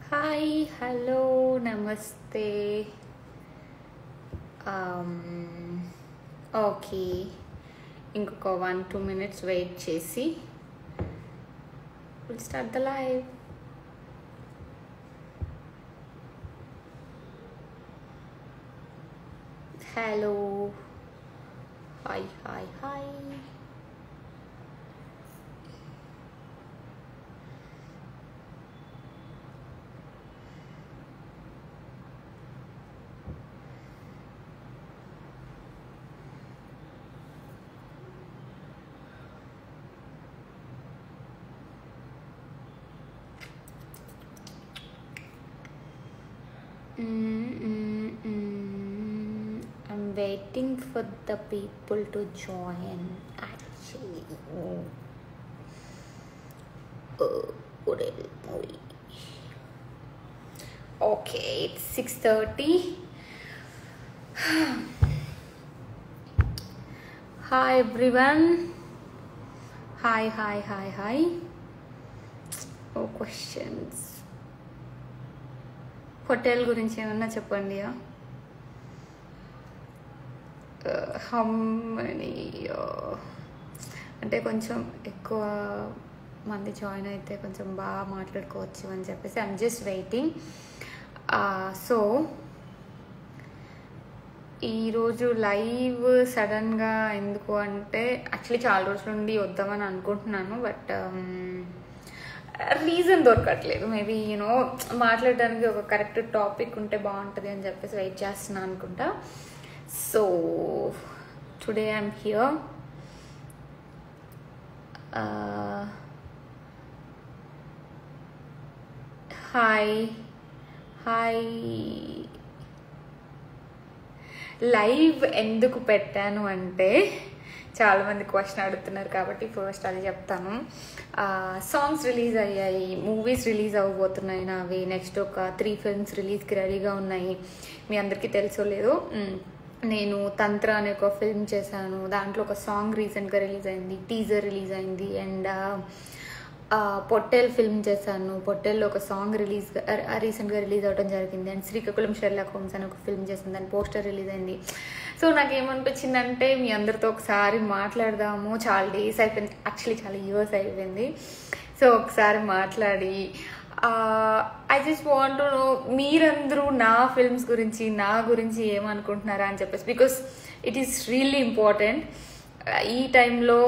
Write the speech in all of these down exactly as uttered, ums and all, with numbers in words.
Hi hello నమస్తే. Okay, ఇంకొక one two minutes wait చేసి will start the live. Hello, hi hi hi. Mm, mm, mm. I'm waiting for the people to join. Actually, oh, good movie. Okay, it's six thirty. Hi everyone. Hi, hi, hi, hi. No questions. Hotel గురించి ఏమన్నా చెప్పండి. How many అంటే కొంచెం ఎక్కువ మంది join అయితే కొంచెం బాగా మాట్లాడుకోవచ్చు అని చెప్పేసి ఐఎమ్ జస్ట్ వెయిటింగ్. సో ఈరోజు లైవ్ సడన్గా ఎందుకు అంటే యాక్చువల్లీ చాలా రోజుల నుండి వద్దామని అనుకుంటున్నాను, బట్ రీజన్ దొరకట్లేదు. మేబీ యూనో మాట్లాడడానికి ఒక కరెక్ట్ టాపిక్ ఉంటే బాగుంటుంది అని చెప్పేసి వెయిట్ చేస్తున్నాను అనుకుంటా. So today I'm here. Hi hi. Live ఎందుకు పెట్టాను అంటే చాలామంది క్వశ్చన్ అడుగుతున్నారు కాబట్టి ఫస్ట్ అది చెప్తాను. సాంగ్స్ రిలీజ్ అయ్యాయి, మూవీస్ రిలీజ్ అవ్వబోతున్నాయి నావి. నెక్స్ట్ ఒక త్రీ ఫిల్మ్స్ రిలీజ్కి రెడీగా ఉన్నాయి. మీ అందరికీ తెలుసో లేదో, నేను తంత్ర అనే ఒక ఫిల్మ్ చేశాను. దాంట్లో ఒక సాంగ్ రీసెంట్గా రిలీజ్ అయింది, టీజర్ రిలీజ్ అయింది. అండ్ పొట్టేల్ ఫిల్మ్ చేశాను. పొట్టేల్లో ఒక సాంగ్ రిలీజ్ రీసెంట్గా రిలీజ్ అవ్వడం జరిగింది. అండ్ శ్రీకాకుళం షెర్లాక్ హోమ్స్ అని ఒక ఫిల్మ్ చేసింది, దాని పోస్టర్ రిలీజ్ అయింది. సో నాకేమనిపించిందంటే మీ అందరితో ఒకసారి మాట్లాడదాము. చాలా డేస్ అయిపోయింది, యాక్చువల్లీ చాలా ఇయర్స్ అయిపోయింది. సో ఒకసారి మాట్లాడి I just want to know మీరందరూ నా ఫిల్మ్స్ గురించి నా గురించి ఏమనుకుంటున్నారా అని చెప్పేసి, because it is really important ఈ టైంలో.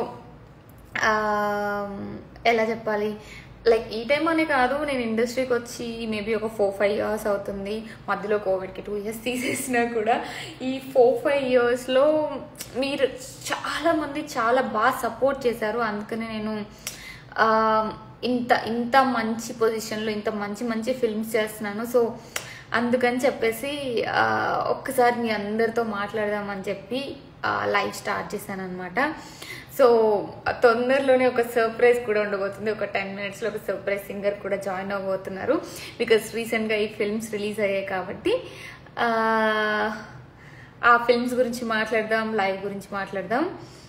ఎలా చెప్పాలి, లైక్ ఈ టైం అనే కాదు, నేను ఇండస్ట్రీకి వచ్చి మేబీ ఒక ఫోర్ ఫైవ్ ఇయర్స్ అవుతుంది. మధ్యలో కోవిడ్కి టూ ఇయర్స్ తీసేసినా కూడా ఈ ఫోర్ ఫైవ్ ఇయర్స్లో మీరు చాలామంది చాలా బాగా సపోర్ట్ చేశారు. అందుకనే నేను ఇంత ఇంత మంచి పొజిషన్లో ఇంత మంచి మంచి ఫిల్మ్స్ చేస్తున్నాను. సో అందుకని చెప్పేసి ఒక్కసారి మీ అందరితో మాట్లాడదామని చెప్పి లైవ్ స్టార్ట్ చేశాను అనమాట. సో తొందరలోనే ఒక సర్ప్రైజ్ కూడా ఉండబోతుంది. ఒక టెన్ మినిట్స్లో ఒక సర్ప్రైజ్ సింగర్ కూడా జాయిన్ అవ్వబోతున్నారు, బికాస్ రీసెంట్గా ఈ ఫిల్మ్స్ రిలీజ్ అయ్యాయి కాబట్టి. ఆ ఫిల్మ్స్ గురించి మాట్లాడదాం, లైవ్ గురించి మాట్లాడదాం.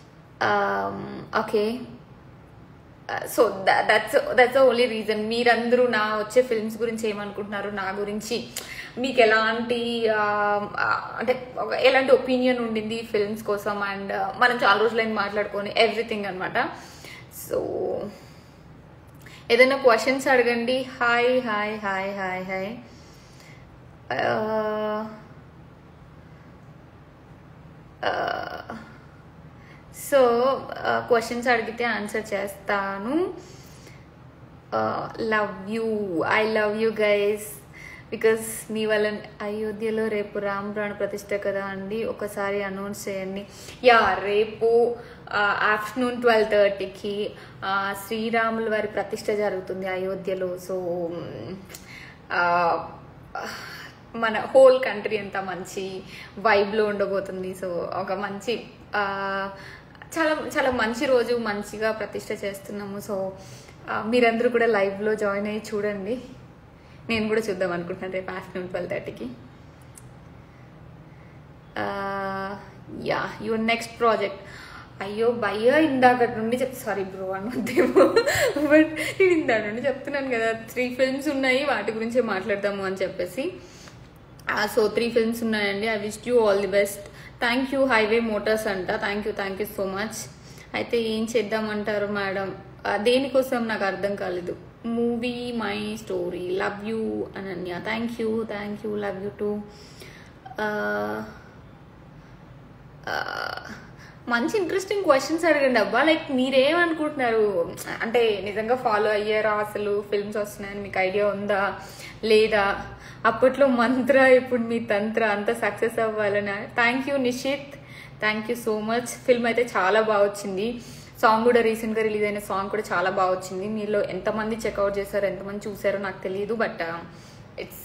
Okay, so that's that's the only reason. మీరందరూ నా వచ్చే ఫిల్మ్స్ గురించి ఏమనుకుంటున్నారు, నా గురించి మీకు ఎలాంటి అంటే ఎలాంటి ఒపీనియన్ ఉండింది ఫిల్మ్స్ కోసం, అండ్ మనం చాలా రోజులైన మాట్లాడుకొని ఎవ్రీథింగ్ అనమాట. సో ఏదైనా క్వశ్చన్స్ అడగండి. Hi hi hi hi hi. So questions అడిగితే ఆన్సర్ చేస్తాను. Love you, I love you guys, because మీ వల్ల అయోధ్యలో రేపు రామ్ ప్రాణ ప్రతిష్ట కదా అండి, ఒకసారి అనౌన్స్ చేయండి. యా, రేపు ఆఫ్టర్నూన్ ట్వెల్వ్ థర్టీకి శ్రీరాముల వారి ప్రతిష్ట జరుగుతుంది అయోధ్యలో. సో మన హోల్ కంట్రీ అంతా మంచి వైబ్లో ఉండబోతుంది. సో ఒక మంచి చాలా చాలా మంచి రోజు, మంచిగా ప్రతిష్ట చేస్తున్నాము. సో మీరందరూ కూడా లైవ్లో జాయిన్ అయ్యి చూడండి. నేను కూడా చూద్దాం అనుకుంటున్నాను రేపు ఆఫ్టర్నూన్ ట్వెల్వ్ థర్టీకి. యా, యువర్ నెక్స్ట్ ప్రాజెక్ట్ అయ్యో భయ్య ఇందాక నుండి చెప్ సారీ బ్రో అనొద్దేమో, బట్ నేను ఇందాక నుండి చెప్తున్నాను కదా త్రీ ఫిల్మ్స్ ఉన్నాయి వాటి గురించే మాట్లాడదాము అని చెప్పేసి. సో త్రీ ఫిల్మ్స్ ఉన్నాయండి. I wish you all the best. Thank you Highway Motors అంట. Thank you thank you so much. అయితే ఏం చేద్దామంటారు మేడం? దేనికోసం నాకు అర్థం కాలేదు. Movie my story, love you Ananya. Thank you thank you, love you too. మంచి ఇంట్రెస్టింగ్ క్వశ్చన్స్ అడగండి అబ్బా. లైక్ మీరేమనుకుంటున్నారు, అంటే నిజంగా ఫాలో అయ్యారా అసలు ఫిల్మ్స్ వస్తున్నాయని మీకు ఐడియా ఉందా లేదా? అప్పట్లో మంత్ర, ఇప్పుడు మీ తంత్ర అంత సక్సెస్ అవ్వాలని. Thank you Nishith, thank you so much. Film అయితే చాలా బాగా వచ్చింది. సాంగ్ కూడా రీసెంట్గా రిలీజ్ అయిన సాంగ్ కూడా చాలా బాగా వచ్చింది. మీలో ఎంతమంది చెక్అవుట్ చేశారో ఎంతమంది చూసారో నాకు తెలియదు, but it's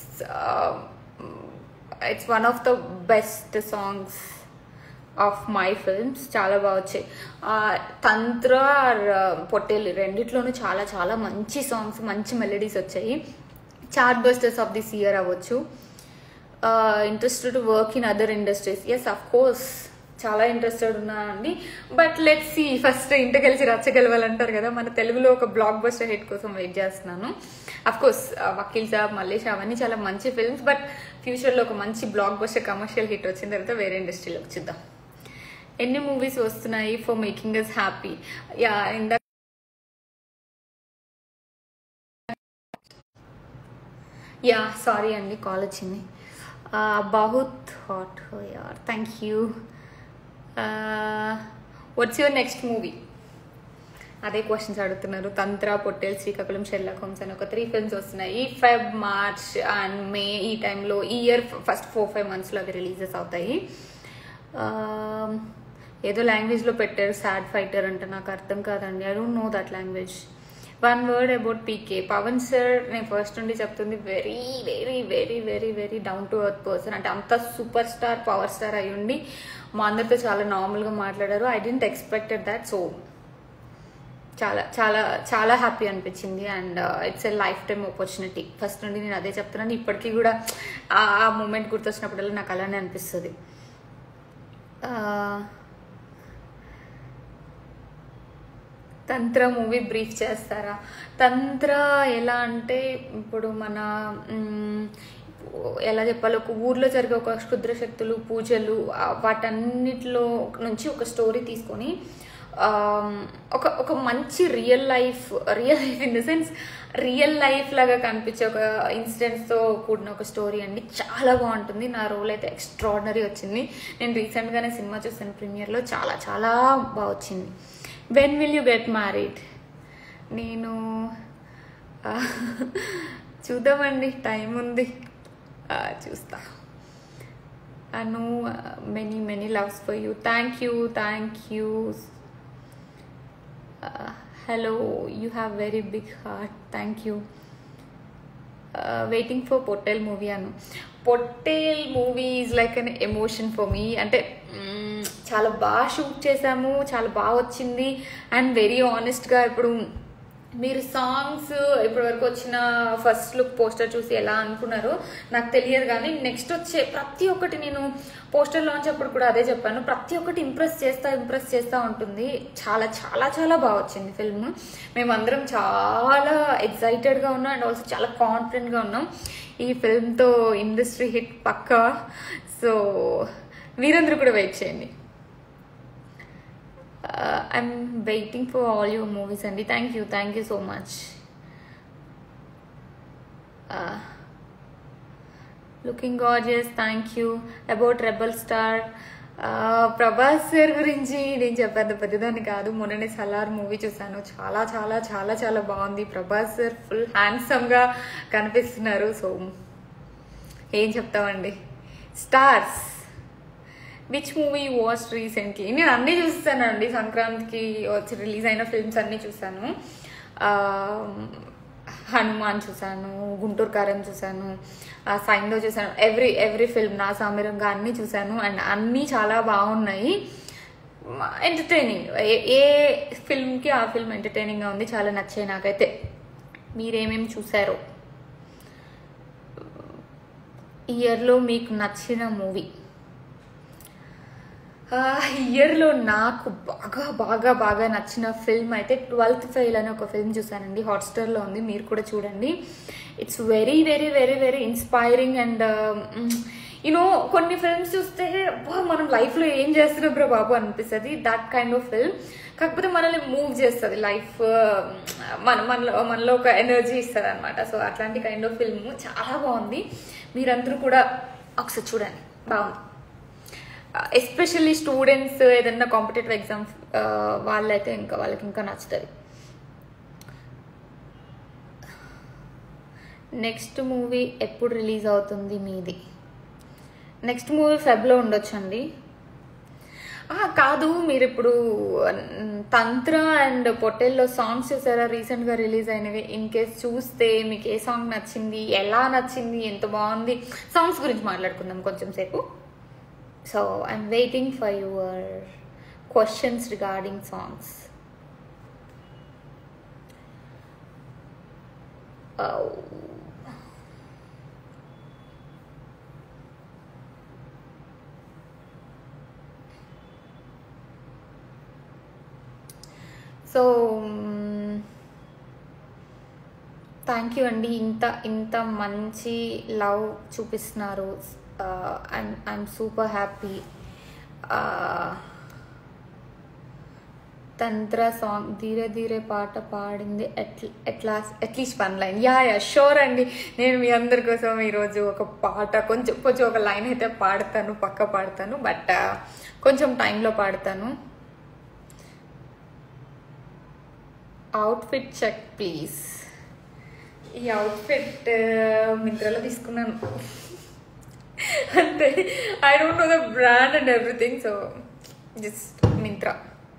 it's one of the best songs of my films. చాలా బాగా వచ్చాయి. తంత్ర పొట్టేలు రెండిట్లోనూ చాలా చాలా మంచి సాంగ్స్, మంచి మెలడీస్ వచ్చాయి. Chartbusters of this year అవ్వచ్చు. Interested to work in other industries? Yes of course, చాలా ఇంట్రెస్టెడ్ ఉన్నా అండి. బట్ లెట్స్ సీ, ఫస్ట్ ఇంట కలిసి రచ్చగలవాలంటారు కదా, మన తెలుగులో ఒక బ్లాక్ బస్టర్ హిట్ కోసం వెయిట్ చేస్తున్నాను. అఫ్ కోర్స్ వకీల్ సాబ్, మల్లేష్ అవన్నీ చాలా మంచి ఫిల్మ్స్, బట్ ఫ్యూచర్లో ఒక మంచి బ్లాక్ బస్టర్ కమర్షియల్ హిట్ వచ్చిన తర్వాత వేరే ఇండస్ట్రీలోకి చూద్దాం. ఎన్ని మూవీస్ వస్తున్నాయి for making us happy? Yeah ఇందా యా సారీ అండి కాల్ వచ్చింది. బహుత్ హాట్ హో యార్, thank you. What's your next movie? అదే క్వశ్చన్స్ అడుగుతున్నారు. తంత్ర, పొట్టేల్, శ్రీకాకుళం, షెర్లాక్ హోమ్స్ అని ఒక త్రీ ఫిల్మ్స్ వస్తున్నాయి. ఫెబ్, మార్చ్ అండ్ మే, ఈ టైంలో ఈ ఇయర్ ఫస్ట్ ఫోర్ ఫైవ్ మంత్స్లో అవి రిలీజెస్ అవుతాయి. ఏదో లాంగ్వేజ్లో పెట్టారు, సాడ్ ఫైటర్ అంటే నాకు అర్థం కాదండి. I don't know that language. One word about PK. Pawan sir నేను ఫస్ట్ నుండి చెప్తుంది, very very very very very down to earth person. అంటే అంత సూపర్ స్టార్, పవర్ స్టార్ అయి ఉండి మా అందరితో చాలా నార్మల్గా మాట్లాడారు. I didn't expected that. So చాలా చాలా చాలా హ్యాపీ అనిపించింది. And it's a lifetime opportunity. First నుండి నేను అదే చెప్తున్నాను. ఇప్పటికీ కూడా ఆ మూమెంట్ గుర్తొచ్చినప్పుడల్లా నాకు అలానే అనిపిస్తుంది. తంత్ర మూవీ బ్రీఫ్ చేస్తారా? తంత్ర ఎలా అంటే, ఇప్పుడు మన ఎలా చెప్పాలి, ఒక ఊర్లో జరిగే ఒక క్షుద్ర శక్తులు, పూజలు, వాటన్నిటిలో నుంచి ఒక స్టోరీ తీసుకొని ఒక ఒక మంచి real life real life in the sense real life లాగా కనిపించే ఒక ఇన్సిడెంట్స్తో కూడిన ఒక స్టోరీ అండి. చాలా బాగుంటుంది. నా రోల్ అయితే ఎక్స్ట్రాడినరీ వచ్చింది. నేను రీసెంట్గానే సినిమా చూసాను ప్రీమియర్లో, చాలా చాలా బాగా వచ్చింది. When will you get married? నేను చూద్దామండి, టైం ఉంది, చూస్తా. Anu many many loves for you. Thank you thank you. Hello, you have very big heart. Thank you. Waiting for Pottel movie Anu. Pottel movie is like an emotion for me. అంటే చాలా బాగా shoot చేసాము, చాలా బాగా వచ్చింది. అండ్ వెరీ ఆనెస్ట్గా ఇప్పుడు మీరు సాంగ్స్ ఇప్పటి వరకు వచ్చిన ఫస్ట్ లుక్ పోస్టర్ చూసి ఎలా అనుకున్నారో నాకు తెలియదు, కానీ నెక్స్ట్ వచ్చే ప్రతి ఒక్కటి, నేను పోస్టర్ లాంచ్ అప్పుడు కూడా అదే చెప్పాను, ప్రతి ఒక్కటి ఇంప్రెస్ చేస్తా ఇంప్రెస్ చేస్తూ ఉంటుంది. చాలా చాలా చాలా బాగా వచ్చింది ఫిల్మ్. మేమందరం చాలా ఎక్సైటెడ్గా ఉన్నాం అండ్ ఆల్సో చాలా కాన్ఫిడెంట్గా ఉన్నాం. ఈ ఫిల్మ్తో ఇండస్ట్రీ హిట్ పక్కా. సో మీరందరూ కూడా వెయిట్ చేయండి. I'm waiting for all your movies అండి. Thank you thank you so much. Looking gorgeous. Thank you. About rebel star, Prabhas sir గురించి నేను చెప్పేంత పెద్దదాన్ని కాదు. మొన్ననే సలార్ మూవీ చూసాను, చాలా చాలా చాలా చాలా బాగుంది. ప్రభాస్ సార్ ఫుల్ హ్యాండ్సమ్గా కనిపిస్తున్నారు. సో ఏం చెప్తామండి. Stars, which movie watch recently? నేను అన్నీ చూస్తానండి. సంక్రాంతికి వచ్చి రిలీజ్ అయిన ఫిల్మ్స్ అన్నీ చూసాను. హనుమాన్ చూసాను, గుంటూరు కారం చూసాను, సైందో చూసాను. ఎవ్రీ ఎవ్రీ ఫిల్మ్, నా సామిరంగా అన్నీ చూసాను. అండ్ అన్నీ చాలా బాగున్నాయి. ఎంటర్టైనింగ్, ఏ ఫిల్మ్కి ఆ ఫిల్మ్ ఎంటర్టైనింగ్గా ఉంది. చాలా నచ్చాయి నాకైతే. మీరేమేమి చూసారో? ఈ ఇయర్లో మీకు నచ్చిన మూవీ? ఇయర్లో నాకు బాగా బాగా బాగా నచ్చిన ఫిల్మ్ అయితే ట్వెల్త్ ఫెయిల్ అని ఒక ఫిల్మ్ చూసానండి. హాట్స్టార్లో ఉంది, మీరు కూడా చూడండి. It's very very very very inspiring and you know కొన్ని ఫిల్మ్స్ చూస్తే మనం లైఫ్లో ఏం చేస్తున్నాం బ్రో బాబు అనిపిస్తుంది. That kind of film. కాకపోతే మనల్ని మూవ్ చేస్తుంది లైఫ్, మన మనలో మనలో ఒక ఎనర్జీ ఇస్తుంది అనమాట. సో అట్లాంటి కైండ్ ఆఫ్ ఫిల్మ్ చాలా బాగుంది, మీరందరూ కూడా ఒకసారి చూడండి, బాగుంది. ఎస్పెషల్లీ స్టూడెంట్స్ ఏదైనా కాంపిటేటివ్ ఎగ్జామ్స్ వాళ్ళైతే ఇంకా వాళ్ళకి ఇంకా నచ్చుతుంది. నెక్స్ట్ మూవీ ఎప్పుడు రిలీజ్ అవుతుంది మీది? నెక్స్ట్ మూవీ ఫెబ్లో ఉండొచ్చండి. కాదు, మీరు ఇప్పుడు తంత్ర అండ్ పొట్టెల్లో సాంగ్స్ చూసారా రీసెంట్గా రిలీజ్ అయినవి? ఇన్ కేస్ చూస్తే మీకు ఏ సాంగ్ నచ్చింది, ఎలా నచ్చింది, ఎంత బాగుంది, సాంగ్స్ గురించి మాట్లాడుకుందాం కొంచెం సేపు. So I'm waiting for your questions regarding songs. So thank you అండి, ఇంత ఇంత మంచి లవ్ చూపిస్తున్నారు. I'm I'm super happy. Tantra song Dheere Dheere పాట పాడింది ఎట్లా ఎట్లా at least one line. Yeah yeah sure అండి, నేను మీ అందరి కోసం ఈరోజు ఒక పాట కొంచెం కొంచెం ఒక లైన్ అయితే పాడతాను, పక్క పాడతాను, బట్ కొంచెం టైంలో పాడతాను. Outfit check please. ఈ అవుట్ఫిట్ మింత్రాలో తీసుకున్నాను అంటే I don't know the brand and everything, so just Myntra.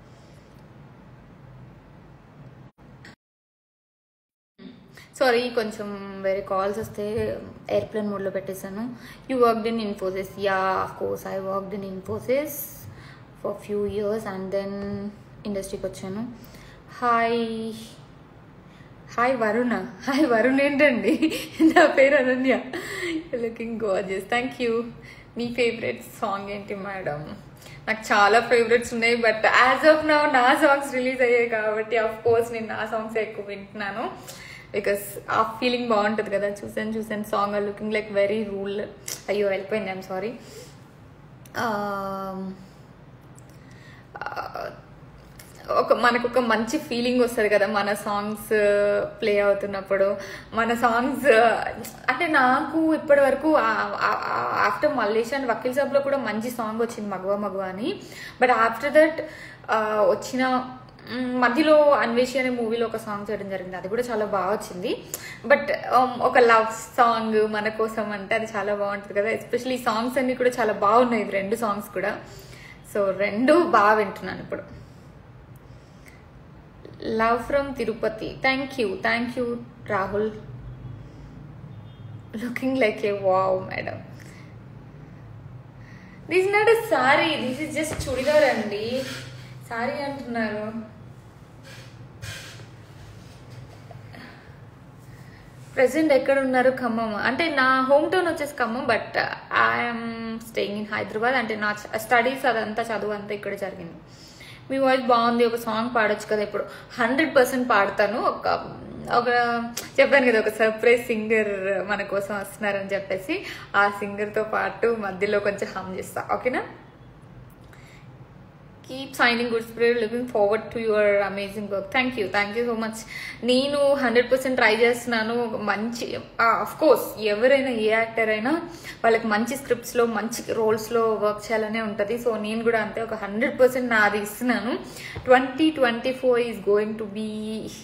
Sorry, కొంచెం వేరే కాల్స్ వస్తే ఎయిర్ప్లేన్ మోడ్లో పెట్టేశాను. You worked in Infosys? Yeah of course, I worked in Infosys for few years and then ఇండస్ట్రీకి వచ్చాను. Hi hi Varuna. Hi Varun ఏంటండి, నా పేరు అనన్య. Looking gorgeous, thank you. మీ ఫేవరెట్ సాంగ్ ఏంటి మేడం? నాకు చాలా ఫేవరెట్స్ ఉన్నాయి, బట్ యాజ్ ఆఫ్ నౌ నా సాంగ్స్ రిలీజ్ అయ్యాయి కాబట్టి ఆఫ్ కోర్స్ నేను నా సాంగ్స్ ఎక్కువ వింటున్నాను. బికాస్ ఆ ఫీలింగ్ బాగుంటుంది కదా. చూసాను చూసాను song looking like very rule. అయ్యో వెళ్ళిపోయింది, ఐఎమ్ సారీ. ఒక మనకు ఒక మంచి ఫీలింగ్ వస్తుంది కదా మన సాంగ్స్ ప్లే అవుతున్నప్పుడు. మన సాంగ్స్ అంటే నాకు ఇప్పటి వరకు ఆఫ్టర్ మల్లేష్ అండ్ వకీల్ సాబ్లో కూడా మంచి సాంగ్ వచ్చింది, మగువ మగువ అని. బట్ ఆఫ్టర్ దట్ వచ్చిన మధ్యలో అన్వేషి అనే మూవీలో ఒక సాంగ్ చేయడం జరిగింది, అది కూడా చాలా బాగా వచ్చింది. బట్ ఒక లవ్ సాంగ్ మన కోసం అంటే అది చాలా బాగుంటుంది కదా. ఎస్పెషల్లీ సాంగ్స్ అన్ని కూడా చాలా బాగున్నాయి, ఇది రెండు సాంగ్స్ కూడా. సో రెండు బాగా వింటున్నాను ఇప్పుడు. Love from Tirupati. Thank you thank you Rahul. Looking like a wow madam. This not a sorry, this is just churidar అండి. సారీ అంటున్నారు. ప్రెసెంట్ ఎక్కడ ఉన్నారు? ఖమ్మం. అంటే నా హోమ్ టౌన్ వచ్చేసి Khammam, but I'm staying in Hyderabad. అంటే నా స్టడీస్ అదంతా చదువు అంతా ఇక్కడ జరిగింది. మీ వాయిస్ బాగుంది, ఒక సాంగ్ పాడొచ్చు కదా. ఇప్పుడు హండ్రెడ్ పర్సెంట్ పాడతాను. ఒక ఒక చెప్పాను కదా, ఒక సర్ప్రైజ్ సింగర్ మన కోసం వస్తున్నారని చెప్పేసి ఆ సింగర్తో పాటు మధ్యలో కొంచెం హమ్ చేస్తా, ఓకేనా? Keep shining good spirit, looking forward to your amazing work. Thank you thank you so much. నేను హండ్రెడ్ పర్సెంట్ ట్రై చేస్తున్నాను. మంచి అఫ్ కోర్స్ ఎవరైనా ఏ యాక్టర్ అయినా వాళ్ళకి మంచి స్క్రిప్ట్స్లో మంచి రోల్స్లో వర్క్ చేయాలనే ఉంటుంది. సో నేను కూడా అంతే, ఒక హండ్రెడ్ పర్సెంట్ నాది ఇస్తున్నాను. Twenty twenty four is going to be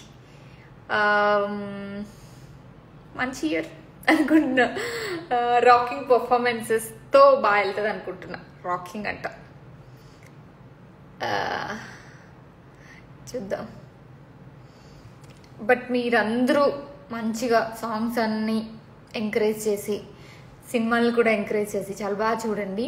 మంచి ఇయర్ అనుకుంటున్నా. రాకింగ్ పర్ఫార్మెన్సెస్తో బాగా వెళ్తుంది అనుకుంటున్నా. రాకింగ్ అంట, చూద్దాం. బట్ మీరందరూ మంచిగా సాంగ్స్ అన్నీ ఎంకరేజ్ చేసి, సినిమాలు కూడా ఎంకరేజ్ చేసి చాలా బాగా చూడండి.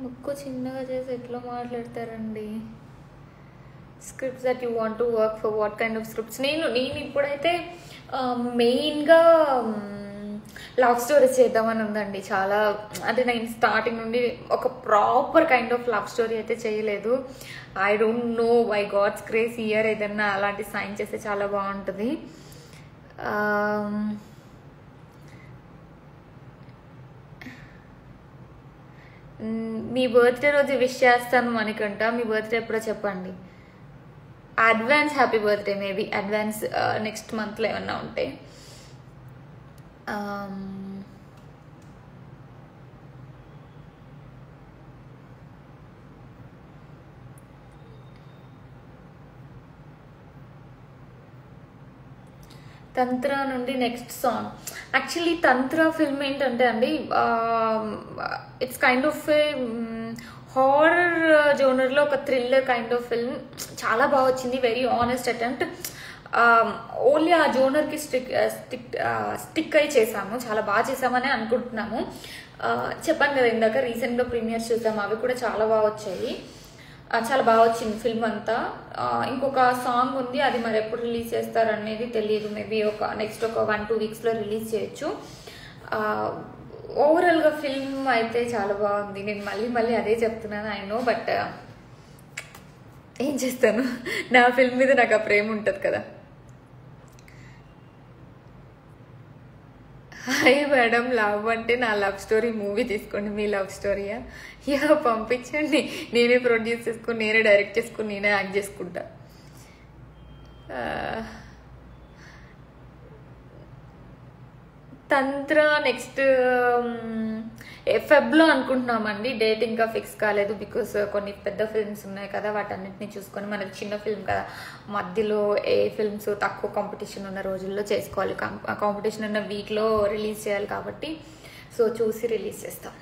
ముక్కు చిన్నగా చేసి ఎట్లా మాట్లాడతారండి? Scripts that you want to work for what kind of scripts? నేను నేను ఇప్పుడైతే మెయిన్గా లవ్ స్టోరీస్ చేద్దామని ఉందండి. చాలా అంటే నేను స్టార్టింగ్ నుండి ఒక proper kind of love story అయితే చేయలేదు. I don't know by God's grace year ఏదన్నా అలాంటి సైన్ చేస్తే చాలా బాగుంటుంది. మీ బర్త్డే రోజు విష్ చేస్తాను అనుకుంట. మీ బర్త్డే ఎప్పుడో చెప్పండి. Advance happy birthday. Maybe advance next మంత్లో ఏమన్నా ఉంటే. తంత్ర నుండి next song. Actually Tantra film ఏంటంటే అండి, it's kind of a horror జోనర్లో ఒక థ్రిల్లర్ కైండ్ ఆఫ్ ఫిల్మ్. చాలా బాగా వచ్చింది. Very honest attempt. ఓన్లీ ఆ జోనర్కి స్టిక్ స్టిక్ స్టిక్ అయి చేసాము. చాలా బాగా చేసామని అనుకుంటున్నాము. చెప్పాను కదా ఇందాక, రీసెంట్గా ప్రీమియర్స్ చూసాము. అవి కూడా చాలా బాగా వచ్చాయి. చాలా బాగా వచ్చింది ఫిల్మ్ అంతా. ఇంకొక సాంగ్ ఉంది, అది మరి ఎప్పుడు రిలీజ్ చేస్తారు అనేది తెలియదు. మేబీ ఒక నెక్స్ట్ ఒక వన్ టూ వీక్స్లో రిలీజ్ చేయొచ్చు. ఓవరాల్గా ఫిల్మ్ అయితే చాలా బాగుంది. నేను మళ్ళీ మళ్ళీ అదే చెప్తున్నాను, ఐ నో. బట్ ఏం చేస్తాను, నా ఫిల్మ్ మీద నాకు ఆ ప్రేమ ఉంటుంది కదా. హాయ్ మేడం, లవ్ అంటే నా లవ్ స్టోరీ మూవీ తీసుకోండి. మీ లవ్ స్టోరీయా? యా, పంపించండి. నేనే ప్రొడ్యూస్ చేసుకుని, నేనే డైరెక్ట్ చేసుకుని, నేనే యాక్ట్ చేసుకుంటా. తంత్ర నెక్స్ట్ ఫెబ్లో అనుకుంటున్నామండి. డేట్ ఇంకా ఫిక్స్ కాలేదు. బికాస్ కొన్ని పెద్ద ఫిల్మ్స్ ఉన్నాయి కదా, వాటన్నిటిని చూసుకొని, మనకి చిన్న ఫిల్మ్ కదా, మధ్యలో ఏ ఫిల్మ్స్ తక్కువ కాంపిటీషన్ ఉన్న రోజుల్లో చేసుకోవాలి. కాంపిటీషన్ ఉన్న వీక్లో రిలీజ్ చేయాలి కాబట్టి, సో చూసి రిలీజ్ చేస్తాం.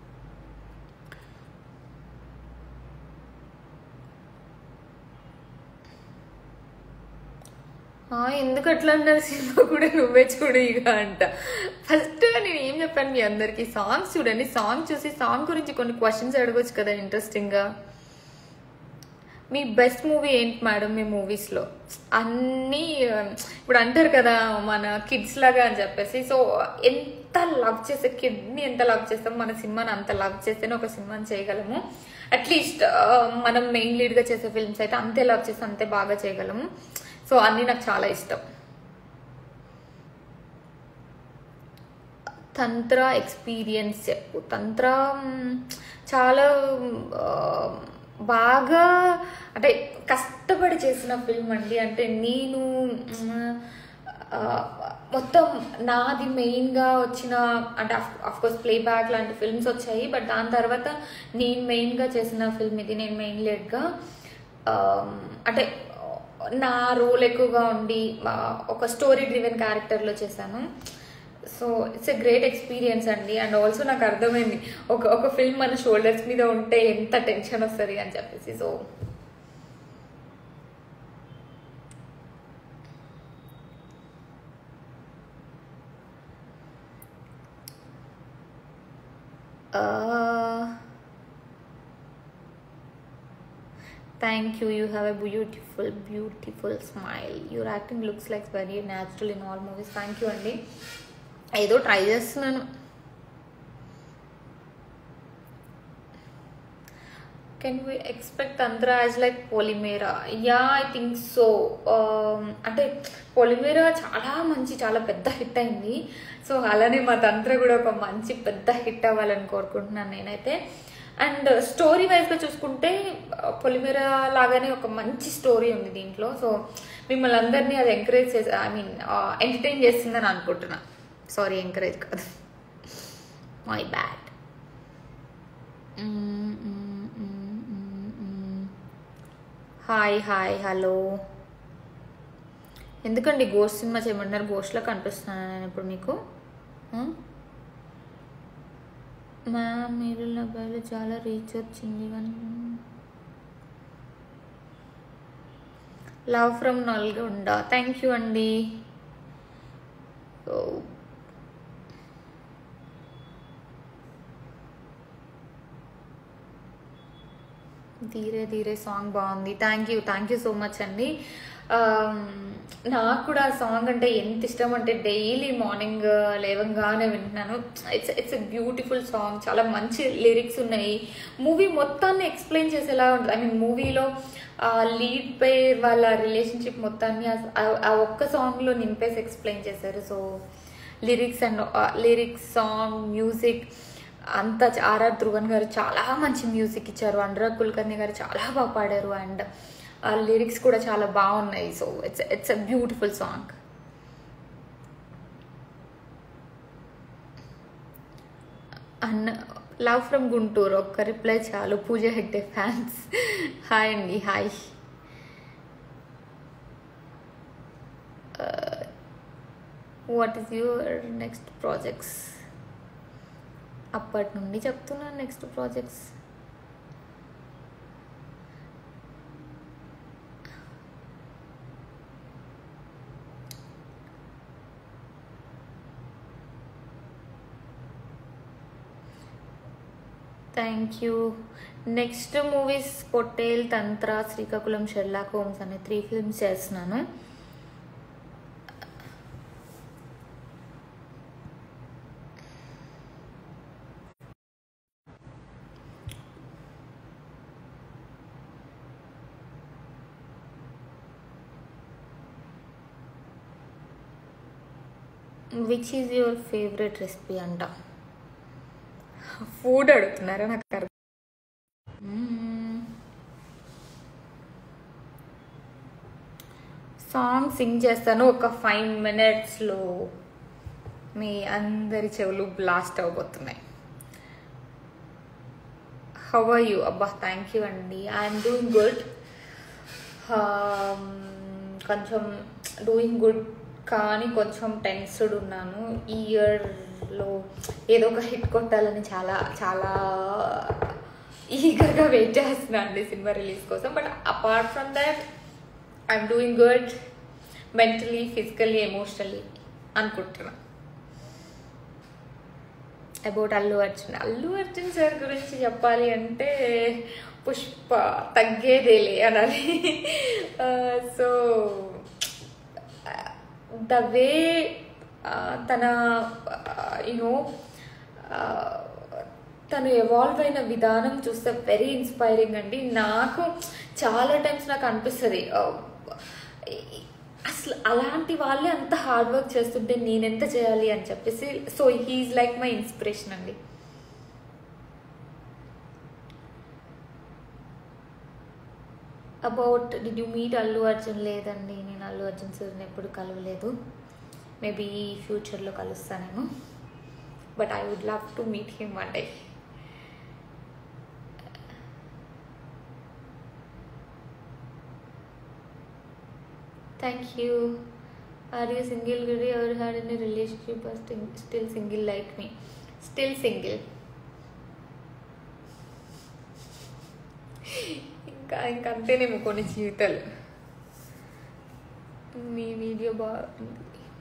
ఎందుకు అట్లా అన్నారు? సినిమా కూడా నువ్వే చూడు ఇక అంట. ఫస్ట్ నేను ఏం చెప్పాను మీ అందరికి, సాంగ్స్ చూడండి. సాంగ్ చూసి సాంగ్ గురించి కొన్ని క్వశ్చన్స్ అడగొచ్చు కదా ఇంట్రెస్టింగ్గా. మీ బెస్ట్ మూవీ ఏంటి మేడం మీ మూవీస్లో? అన్నీ ఇప్పుడు అంటారు కదా మన కిడ్స్ లాగా అని చెప్పేసి. సో ఎంత లవ్ చేసే కిడ్ని ఎంత లవ్ చేస్తాం, మన సినిమాని అంత లవ్ చేస్తేనే ఒక సినిమాని చేయగలము. అట్లీస్ట్ మనం మెయిన్ లీడ్గా చేసే ఫిల్మ్స్ అయితే అంతే లవ్ చేస్తే అంతే బాగా చేయగలము. సో అన్నీ నాకు చాలా ఇష్టం. తంత్ర ఎక్స్పీరియన్స్ చెప్పు. తంత్ర చాలా బాగా అంటే కష్టపడి చేసిన ఫిల్మ్ అండి. అంటే నేను మొత్తం నాది మెయిన్గా వచ్చిన, అంటే అఫ్కోర్స్ ప్లేబ్యాక్ లాంటి ఫిల్మ్స్ వచ్చాయి, బట్ దాని తర్వాత నేను మెయిన్గా చేసిన ఫిల్మ్ ఇది. నేను మెయిన్ లీడ్గా అంటే నా రోల్ ఎక్కువగా ఉండి ఒక స్టోరీ డ్రివెన్ క్యారెక్టర్లో చేశాను. So it's a great experience అండి. అండ్ ఆల్సో నాకు అర్థమైంది ఒక ఒక ఫిల్మ్ మన షోల్డర్స్ మీద ఉంటే ఎంత టెన్షన్ వస్తుంది అని చెప్పేసి. So thank you, you have a beautiful beautiful smile, your acting looks like very natural in all movies. Thank you అండి. ఏదో ట్రై చేస్తున్నాను. Can we expect Tantra as like Polimera? Yeah, I think so. అంటే పొలిమేరా చాలా మంచి, చాలా పెద్ద హిట్ అయింది. So అలానే మా తంత్ర కూడా ఒక మంచి పెద్ద హిట్ అవ్వాలని కోరుకుంటున్నాను నేనైతే. అండ్ స్టోరీ వైజ్గా చూసుకుంటే పొలిమేరా లాగానే ఒక మంచి స్టోరీ ఉంది దీంట్లో. సో మిమ్మల్ని అందరినీ అది ఎంకరేజ్ చేసి, ఐ మీన్ ఎంటర్టైన్ చేస్తుందని అనుకుంటున్నా. సారీ, ఎంకరేజ్ కాదు, my bad. Hi hi hello. ఎందుకండి గోస్ట్ సినిమా చేయమంటున్నారు? గోస్ట్లో కనిపిస్తున్నాను నేను ఇప్పుడు మీకు. మ్యామ్ మీరు అబ్బాయిలు చాలా రీచ్ వచ్చింది. Love from Nalgonda. Thank you అండి. ధీరే ధీరే సాంగ్ బాగుంది. Thank you thank you so much అండి. నాకు కూడా ఆ సాంగ్ అంటే ఎంత ఇష్టం అంటే డైలీ మార్నింగ్ లేవంగానే వింటున్నాను. It's it's a beautiful song. చాలా మంచి లిరిక్స్ ఉన్నాయి. మూవీ మొత్తాన్ని ఎక్స్ప్లెయిన్ చేసేలా ఉంటుంది. ఐ మీన్ మూవీలో లీడ్ పేర్ వాళ్ళ రిలేషన్షిప్ మొత్తాన్ని ఆ ఒక్క సాంగ్లో నింపేసి ఎక్స్ప్లెయిన్ చేశారు. So lyrics and lyrics song music అంతా ఆర్ఆర్ ధ్రువన్ గారు చాలా మంచి మ్యూజిక్ ఇచ్చారు. అనురాగ్ కుల్కర్ణి గారు చాలా బాగా పాడారు. అండ్ ఆ లిరిక్స్ కూడా చాలా బాగున్నాయి. So it's it's a beautiful song. అన్న లవ్ ఫ్రమ్ గుంటూరు ఒక్క రిప్లై చాలు. పూజ హెగ్డే ఫ్యాన్స్ హాయ్ అండి. Hi. What is your next projects? అప్పటి నుండి చెప్తున్నాను next projects. Thank you. Next movies Pottel, Tantra, Srikakulam, Sherlock Holmes అనే త్రీ ఫిల్మ్స్ చేస్తున్నాను. Which is your favourite recipe అంట. ఫుడ్ అడుగుతున్నారా? నాకు సాంగ్ సింగ్ చేస్తాను ఒక ఫైవ్ మినిట్స్లో. మీ అందరి చెవులు బ్లాస్ట్ అవబోతున్నాయి. How are you? అబ్బా థ్యాంక్ యూ అండి. I'm doing good. కొంచెం డూయింగ్ గుడ్ కానీ కొంచెం టెన్స్డ్ ఉన్నాను. ఈ ఇయర్లో ఏదో ఒక హిట్ కొట్టాలని చాలా చాలా ఈగర్గా వెయిట్ చేస్తున్నాను అండి సినిమా రిలీజ్ కోసం. But apart from that I'm doing good mentally, physically, emotionally అనుకుంటున్నాను. అబౌట్ అల్లు అర్జున్ అల్లు అర్జున్ సార్ గురించి చెప్పాలి అంటే పుష్ప తగ్గేదేలే అనాలి. సో ద వే తన యూనో తను ఎవాల్వ్ అయిన విధానం చూస్తే వెరీ ఇన్స్పైరింగ్ అండి. నాకు చాలా టైమ్స్ నాకు అనిపిస్తుంది అసలు అలాంటి వాళ్ళే అంత హార్డ్ వర్క్ చేస్తుంటే నేనెంత చేయాలి అని చెప్పేసి. So he's like my inspiration అండి. About did you meet Allu Arjun? లేదండి, నేను అల్లు అర్జున్ సార్ని ఎప్పుడు కలవలేదు. మేబీ ఫ్యూచర్లో కలుస్తానేమో. But I would love to meet him one day. Thank you. Are you single today or had any relationship or still single like me? Still single. ఇంకా ఇంకా అంతేనేమో కొన్ని జీవితాలు. మీ వీడియో బాగుంది.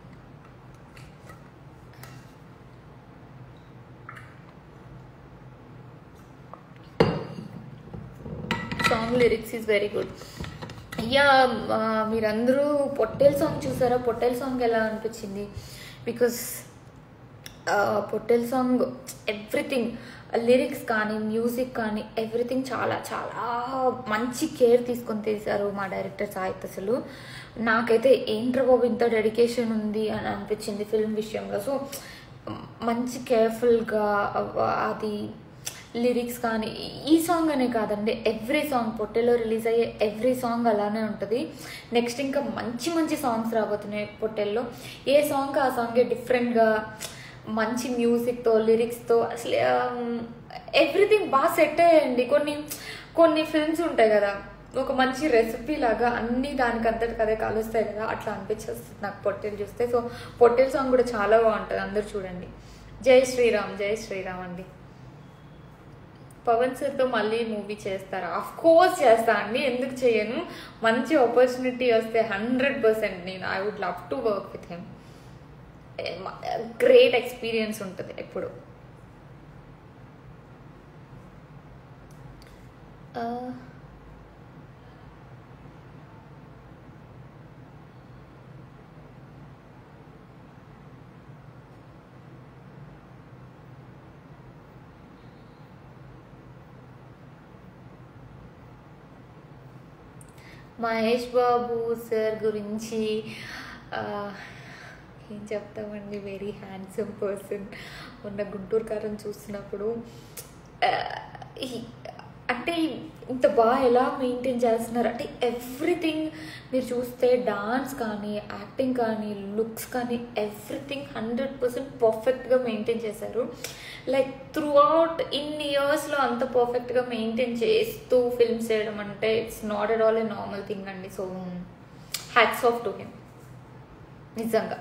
Song lyrics is very good. Yeah, మీరందరూ Pottel song చూసారా? Pottel song ఎలా అనిపించింది? Because Pottel song everything, lyrics కానీ మ్యూజిక్ కానీ ఎవ్రీథింగ్ చాలా చాలా మంచి కేర్ తీసుకొని తీశారు మా డైరెక్టర్ సాహిత్. అసలు నాకైతే ఏంట్రా బాబు ఇంత డెడికేషన్ ఉంది అని అనిపించింది ఫిల్మ్ విషయంలో. సో మంచి కేర్ఫుల్గా అది లిరిక్స్ కానీ, ఈ సాంగ్ అనే కాదండి, ఎవ్రీ సాంగ్ పొట్టేలో రిలీజ్ అయ్యే ఎవ్రీ సాంగ్ అలానే ఉంటుంది. నెక్స్ట్ ఇంకా మంచి మంచి సాంగ్స్ రాబోతున్నాయి పొట్టేల్లో. ఏ సాంగ్ ఆ సాంగే డిఫరెంట్గా మంచి మ్యూజిక్తో, లిరిక్స్తో, అసలు ఎవ్రీథింగ్ బాగా సెట్ అయ్యాయండి. కొన్ని కొన్ని ఫిల్మ్స్ ఉంటాయి కదా, ఒక మంచి రెసిపీ లాగా అన్నీ దానికి అంతటి కదే కలుస్తాయి కదా, అట్లా అనిపించేస్తుంది నాకు పొట్టేలు చూస్తే. సో పొట్టేల్ సాంగ్ కూడా చాలా బాగుంటుంది, అందరు చూడండి. జై శ్రీరామ్, జై శ్రీరామ్ అండి. పవన్ సార్తో మళ్ళీ మూవీ చేస్తారా? ఆఫ్ కోర్స్ చేస్తా అండి, ఎందుకు చేయను. మంచి ఆపర్చునిటీ వస్తే హండ్రెడ్ పర్సెంట్ నేను I would love to work with him. Great experience ఉంటుంది ఎప్పుడు. మహేష్ బాబు సార్ గురించి ఏం చెప్తామండి, వెరీ హ్యాండ్సమ్ పర్సన్. ఉన్న గుంటూరు కారం చూస్తున్నప్పుడు అంటే ఇంత బాగా ఎలా మెయింటైన్ చేస్తున్నారు అంటే ఎవ్రీథింగ్ మీరు చూస్తే డాన్స్ కానీ యాక్టింగ్ కానీ లుక్స్ కానీ ఎవ్రీథింగ్ హండ్రెడ్ పర్సెంట్ పర్ఫెక్ట్గా మెయింటైన్ చేశారు. లైక్ త్రూ అవుట్ ఇన్ని ఇయర్స్లో అంత పర్ఫెక్ట్గా మెయింటైన్ చేస్తూ ఫిల్మ్స్ చేయడం అంటే it's not at all a normal thing అండి. So hats off to him నిజంగా.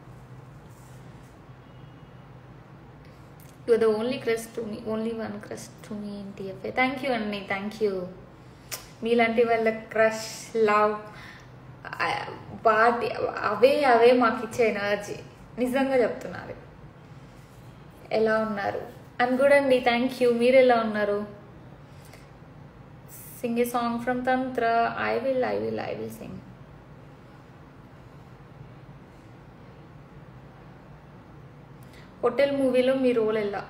You are the only crush to me, only one crush to me in TFA. Thank you అండి, థ్యాంక్ యూ. మీలాంటి వాళ్ళ crush love బాటి అవే అవే మాకు ఇచ్చే energy, నిజంగా చెప్తున్నారు. ఎలా ఉన్నారు? అని కూడా అండి, థ్యాంక్ యూ. మీరు ఎలా ఉన్నారు? Sing a song from Tantra. I will I will I will sing. Hotel మూవీలో మీ రోల్ ఎలా?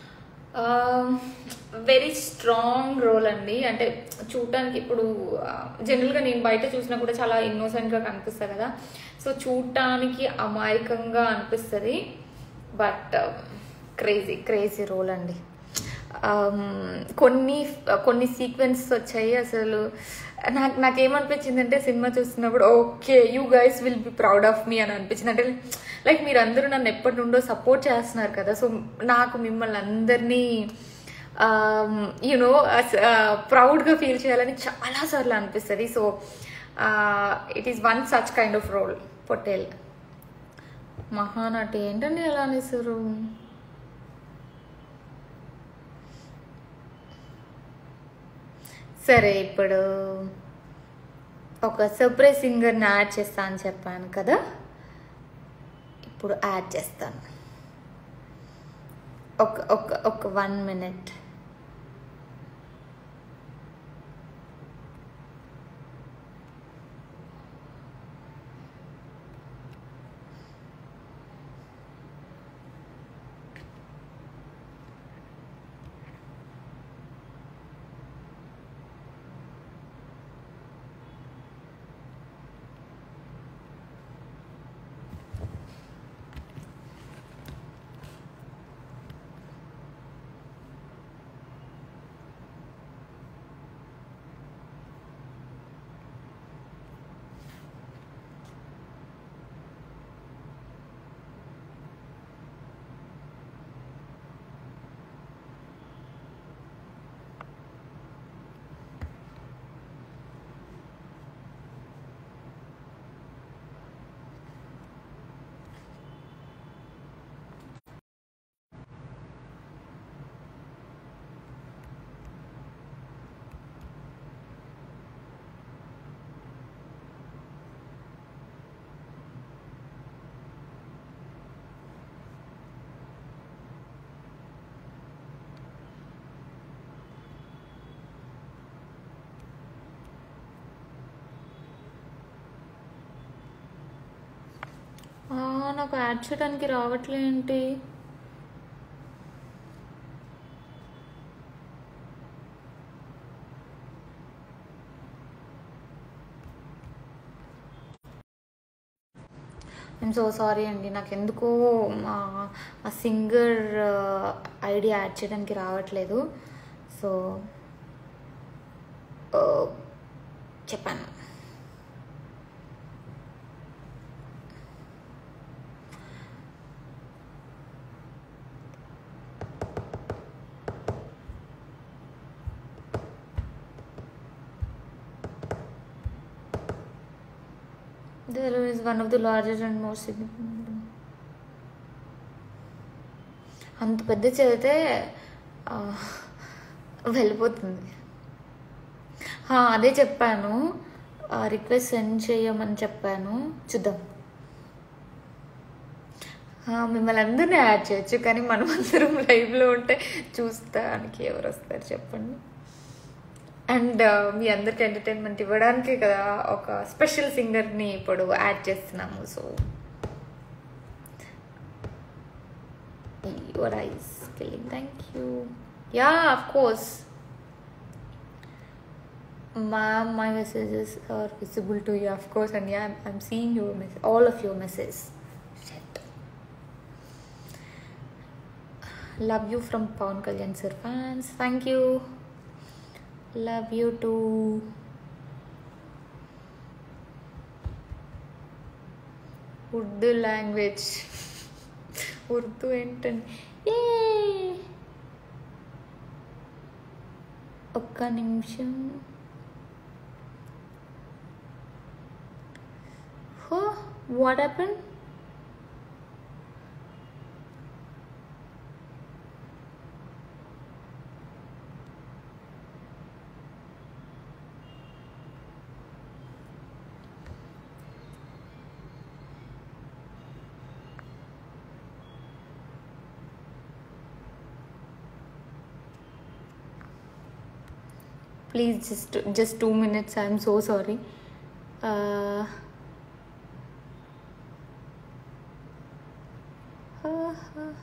వెరీ స్ట్రాంగ్ రోల్ అండి. అంటే చూడటానికి ఇప్పుడు జనరల్గా నేను బయట చూసినా కూడా చాలా ఇన్నోసెంట్గా కనిపిస్తుంది కదా, సో చూడటానికి అమాయకంగా అనిపిస్తుంది. బట్ క్రేజీ క్రేజీ రోల్ అండి. కొన్ని కొన్ని సీక్వెన్స్ వచ్చాయి అసలు నాకు నాకేమనిపించిందంటే సినిమా చూస్తున్నప్పుడు okay you guys will be proud of me అని అనిపించింది. అంటే లైక్ మీరు అందరూ నన్ను ఎప్పటి నుండో సపోర్ట్ చేస్తున్నారు కదా, సో నాకు మిమ్మల్ని అందరినీ యూనో ప్రౌడ్గా ఫీల్ చేయాలని చాలాసార్లు అనిపిస్తుంది. So it is one such kind of role. Pottel Mahanati ఏంటండి ఎలా అనేసారు? సరే, ఇప్పుడు ఒక సర్ప్రైజ్ సింగర్ని యాడ్ చేస్తా అని చెప్పాను కదా, ఇప్పుడు యాడ్ చేస్తాను. ఒక ఒక ఒక వన్ మినిట్. నాకు యాడ్ చేయడానికి రావట్లేంటి? ఐఎమ్ సో సారీ అండి, నాకు ఎందుకో ఆ సింగర్ ఐడి యాడ్ చేయడానికి రావట్లేదు. సో చెప్పాను. There is one of the largest and most significant. అంత పెద్ద చదివితే వెళ్ళిపోతుంది. అదే చెప్పాను, రిక్వెస్ట్ సెండ్ చేయమని చెప్పాను. చూద్దాం. మిమ్మల్ని అందరినీ యాడ్ చేయొచ్చు, కానీ మనం అందరం లైవ్లో ఉంటే చూస్తానికి ఎవరు వస్తారు చెప్పండి. అండ్ మీ అందరికి ఎంటర్టైన్మెంట్ ఇవ్వడానికి కదా ఒక స్పెషల్ సింగర్ని ఇప్పుడు యాడ్ చేస్తున్నాము. So your eyes killing. Thank you. Yeah of course. Ma'am, my messages are visible to you, of course, and yeah, I'm, I'm seeing your message, all of your messages. Shit. Love you from Pawan Kalyan sir fans. Thank you. Love you too. Urdu language. Urdu ఏంటండి? Yay! ఒక్క నిమిషం. Oh, what happened? Please just just two minutes. I'm so sorry. Uh, uh, uh.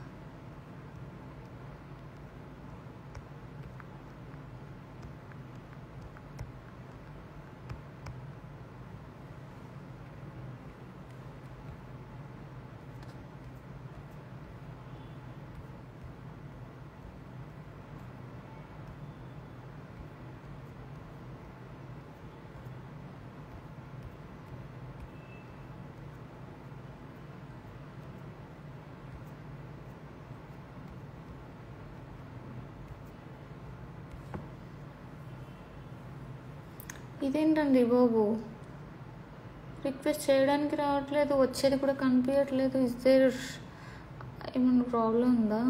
ఇదేంటండి బాబు, request చేయడానికి రావట్లేదు, వచ్చేది కూడా కనిపించట్లేదు. Is there ఏమన్నా ప్రాబ్లం ఉందా?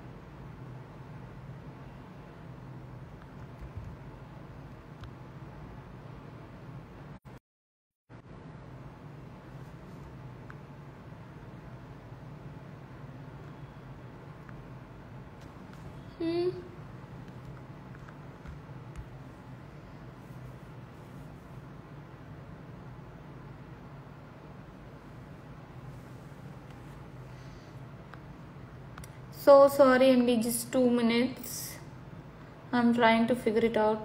So sorry అండి, just two minutes. I'm trying to figure it out.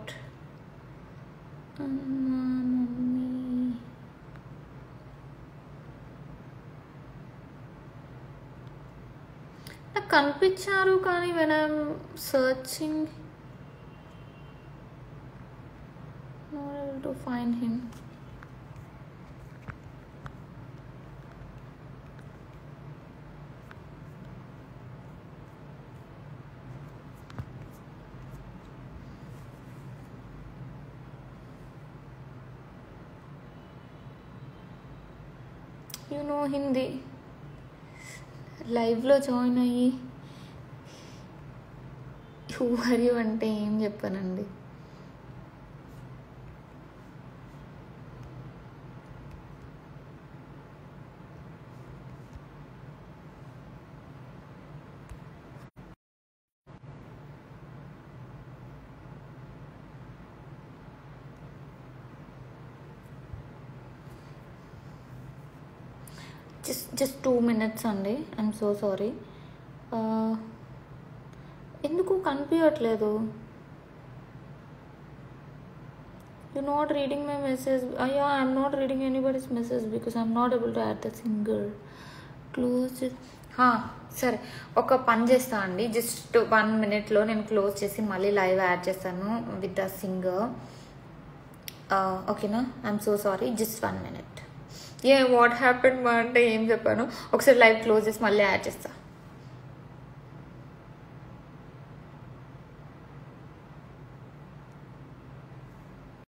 నాకు కనిపించారు కానీ when I'm searching not able to find him. You know Hindi. లైవ్లో జాయిన్ అయ్యి హూ ఆర్ యు అంటే ఏం చెప్పానండి. జస్ట్ జస్ట్ టూ మినిట్స్ అండి. I'm so sorry. ఎందుకు కనిపించట్లేదు? You not reading my message. అయ్యా, I'm not reading anybody's message because I'm not able to add the singer. Close. సరే, ఒక పని చేస్తా అండి. జస్ట్ వన్ మినిట్లో నేను క్లోజ్ చేసి మళ్ళీ లైవ్ యాడ్ చేస్తాను విత్ ద సింగర్. ఓకేనా? I'm so sorry. Just one minute. ఏ వాట్ హ్యాపెండ్ మా అంటే ఏం చెప్పాను, ఒకసారి లైవ్ క్లోజ్ చేసి మళ్ళీ యాడ్ చేస్తా.